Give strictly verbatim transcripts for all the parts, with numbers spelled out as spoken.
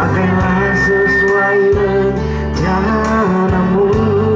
pakailah sesuai rencanamu.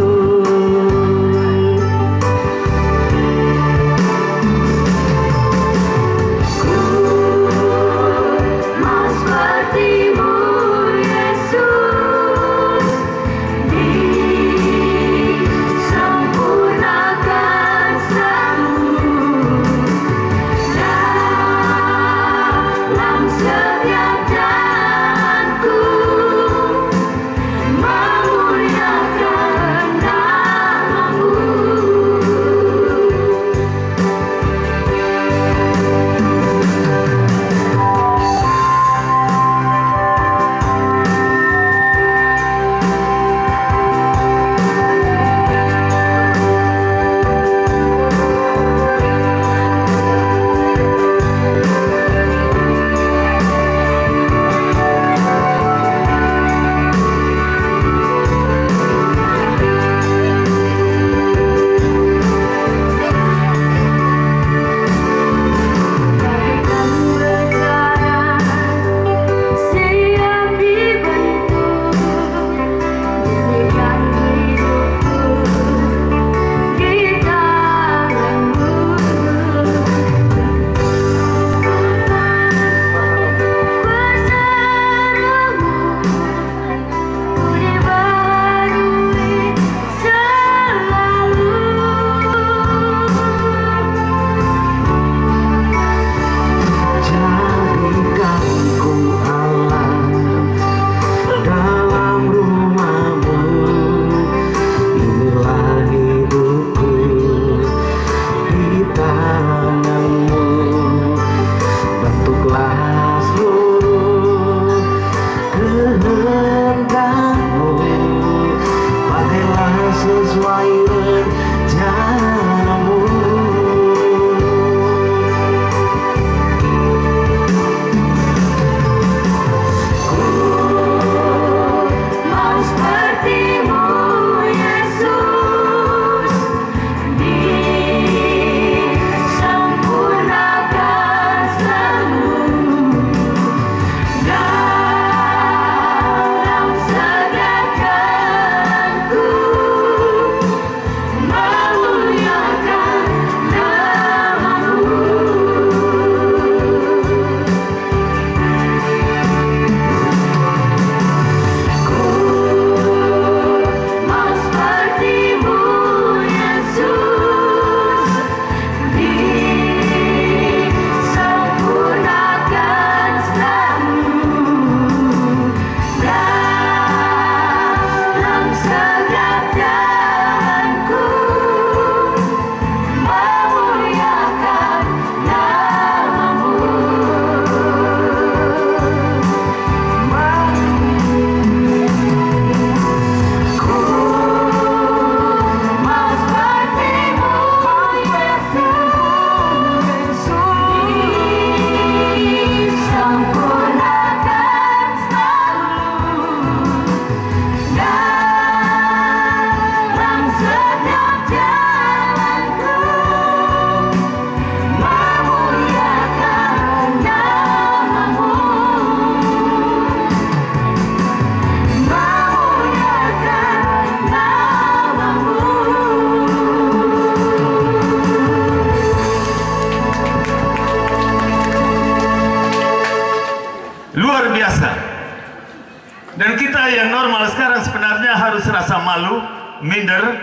Dan kita yang normal sekarang sebenarnya harus rasa malu, minder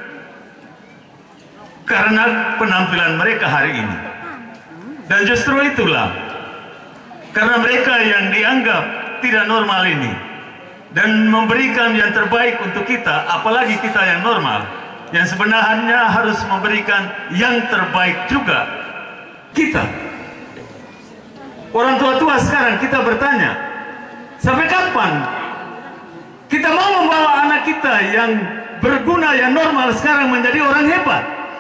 karena penampilan mereka hari ini. Dan justru itulah, karena mereka yang dianggap tidak normal ini dan memberikan yang terbaik untuk kita, apalagi kita yang normal, yang sebenarnya harus memberikan yang terbaik juga kita. Orang tua-tua sekarang kita bertanya, sampai kapan kita mau membawa anak kita yang berguna, yang normal sekarang menjadi orang hebat?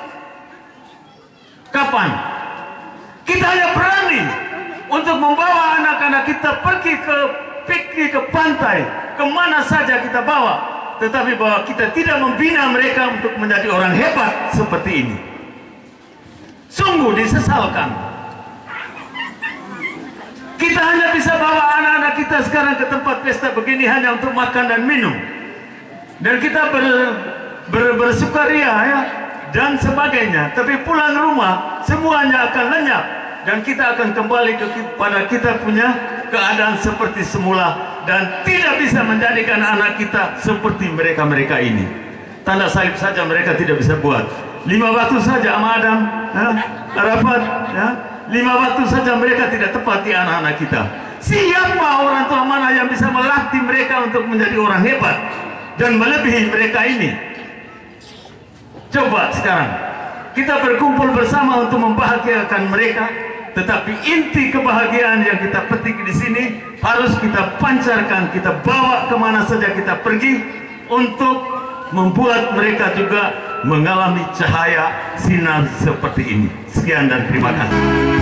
Kapan? Kita hanya berani untuk membawa anak-anak kita pergi ke piknik, ke pantai, kemana saja kita bawa, tetapi bahwa kita tidak membina mereka untuk menjadi orang hebat seperti ini. Sungguh disesalkan. Kita hanya bisa bawa anak-anak kita sekarang ke tempat pesta begini hanya untuk makan dan minum. Dan kita ber, ber, bersukaria ya dan sebagainya. Tapi pulang rumah semuanya akan lenyap dan kita akan kembali kepada kita punya keadaan seperti semula dan tidak bisa menjadikan anak kita seperti mereka-mereka ini. Tanda salib saja mereka tidak bisa buat. Lima batu saja sama Adam, ya, Arafat, ya. Lima waktu saja mereka tidak tepati anak-anak kita. Siapa orang tua mana yang bisa melatih mereka untuk menjadi orang hebat dan melebihi mereka ini? Coba sekarang kita berkumpul bersama untuk membahagiakan mereka, tetapi inti kebahagiaan yang kita petik di sini harus kita pancarkan, kita bawa kemana saja kita pergi untuk membuat mereka juga mengalami cahaya sinar seperti ini. Sekian dan terima kasih.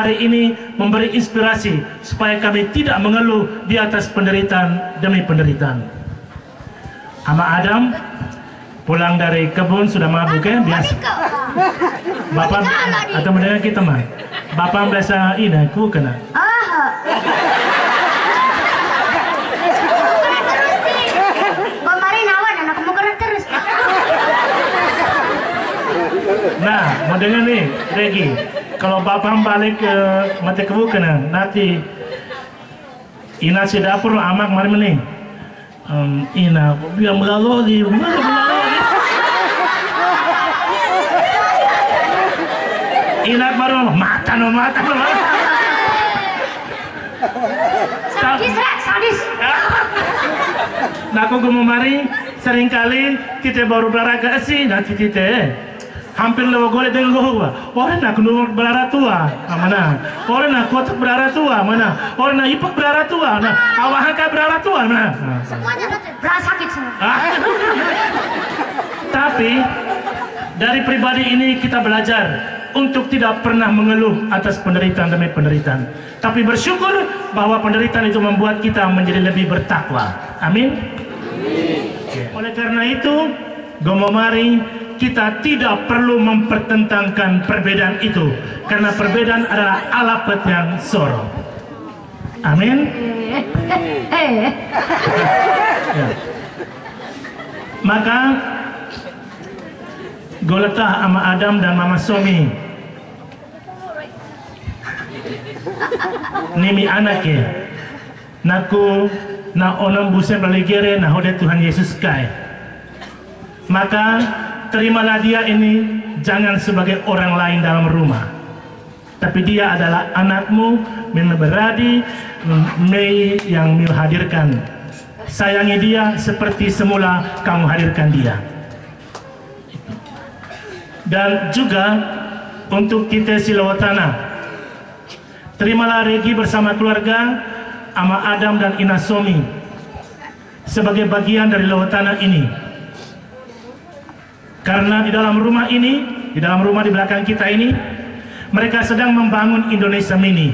hari ini memberi inspirasi supaya kami tidak mengeluh di atas penderitaan demi penderitaan. Ama Adam pulang dari kebun sudah mabuk ya, biasa. Bapak atau mendengar kita mah. Bapak biasa ini ku kena. Nah, mau dengar nih, Regi. Kalau bapak balik ke mati kebu kena, nanti ina si dapur amak mari meni. Um, ina biar melalu di mana melalu. Ina baru mata no mata no mata. Sadis, Rek, sadis. Nah, aku mari seringkali kita baru beraraga sih, nanti kita hampir lewat golek dengan gohwa. Orang nak nunggu berara tua, mana? Orang nak kotak berara tua, mana? Orang nak ipak berara tua, nah awahaka berara tua, mana? Semuanya berasa sakit semua. Tapi dari pribadi ini kita belajar untuk tidak pernah mengeluh atas penderitaan demi penderitaan, tapi bersyukur bahwa penderitaan itu membuat kita menjadi lebih bertakwa. Amin. Okay. Oleh karena itu, gomomari kita tidak perlu mempertentangkan perbedaan itu, karena perbedaan adalah alamat yang sorong. Amin. Ya. Maka goletah ama Adam dan mama Somi nimi anaknya naku na onam busen baligere na hode Tuhan Yesus kai. Maka terimalah dia ini jangan sebagai orang lain dalam rumah, tapi dia adalah anakmu, beradi Mei yang mil hadirkan. Sayangi dia seperti semula kamu hadirkan dia. Dan juga untuk kita Silawatana, terimalah Regi bersama keluarga ama Adam dan Ina Somi sebagai bagian dari Lawatana ini. Karena di dalam rumah ini, di dalam rumah di belakang kita ini, mereka sedang membangun Indonesia Mini.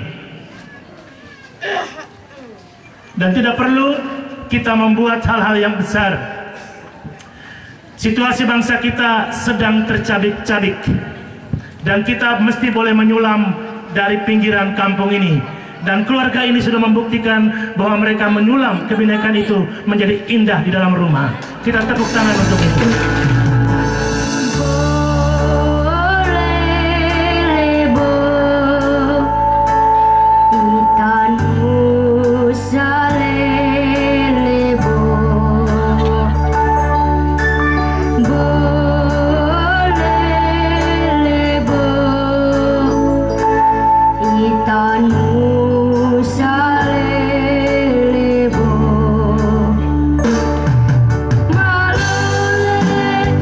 Dan tidak perlu kita membuat hal-hal yang besar. Situasi bangsa kita sedang tercabik-cabik, dan kita mesti boleh menyulam dari pinggiran kampung ini. Dan keluarga ini sudah membuktikan bahwa mereka menyulam kebinekaan itu menjadi indah di dalam rumah. Kita tepuk tangan untuk itu. Malole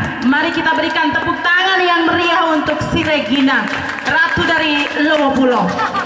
Mari kita berikan tepuk tangan yang meriah untuk si Regina, Ratu dari Lowo Pulo.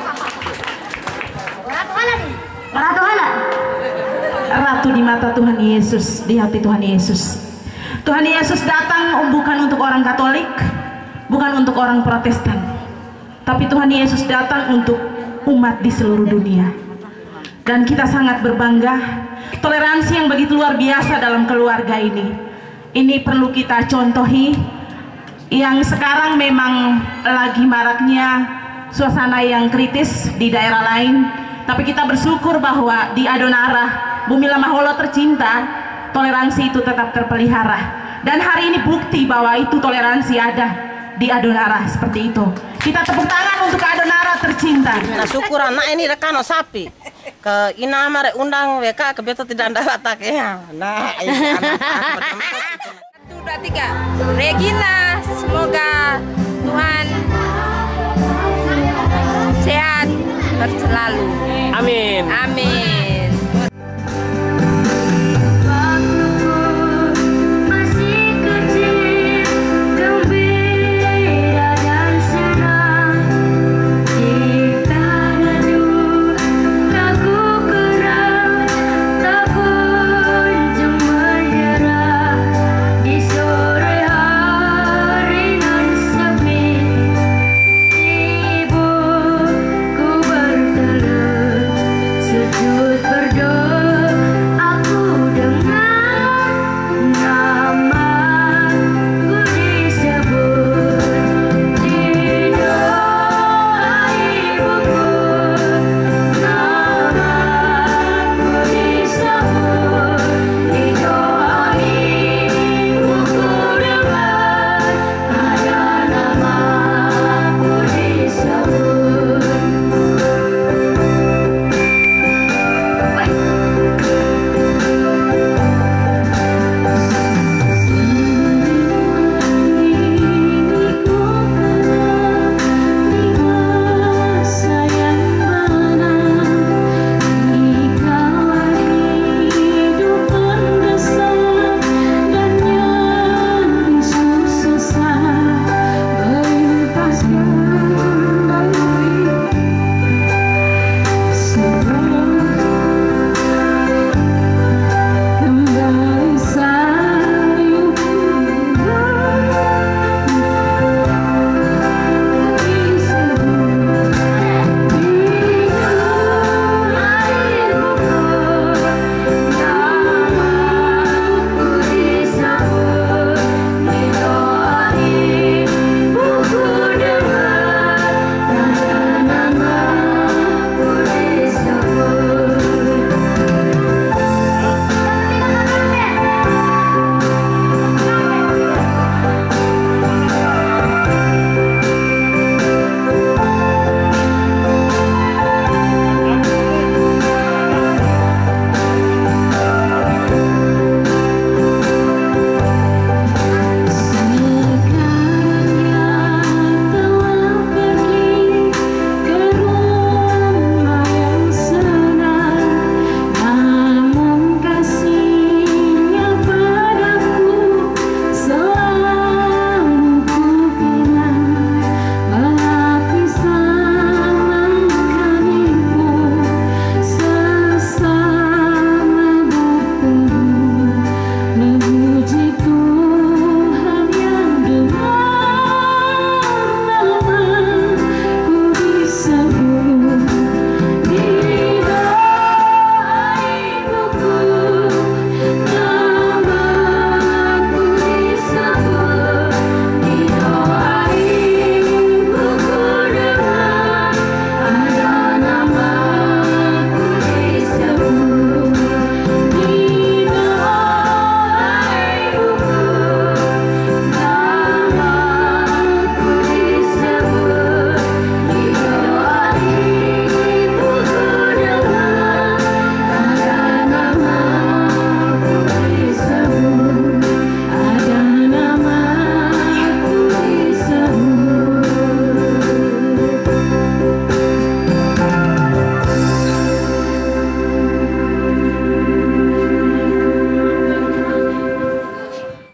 Ratu mana nih? Ratu mana? Ratu di mata Tuhan Yesus, di hati Tuhan Yesus. Tuhan Yesus datang bukan untuk orang Katolik, bukan untuk orang Protestan, tapi Tuhan Yesus datang untuk umat di seluruh dunia. Dan kita sangat berbangga, toleransi yang begitu luar biasa dalam keluarga ini. Ini perlu kita contohi, yang sekarang memang lagi maraknya suasana yang kritis di daerah lain, tapi kita bersyukur bahwa di Adonara, Bumi Lamaholo tercinta, toleransi itu tetap terpelihara. Dan hari ini bukti bahwa itu toleransi ada di Adonara seperti itu. Kita tepuk tangan untuk Adonara tercinta. Nah, syukur anak ini rekano sapi ke ina mare undang W K ke beto tidak ada batak ya. Nah, ini anak Satu, dua, tiga. Regina, semoga Tuhan sehat selalu. Amin. Amin.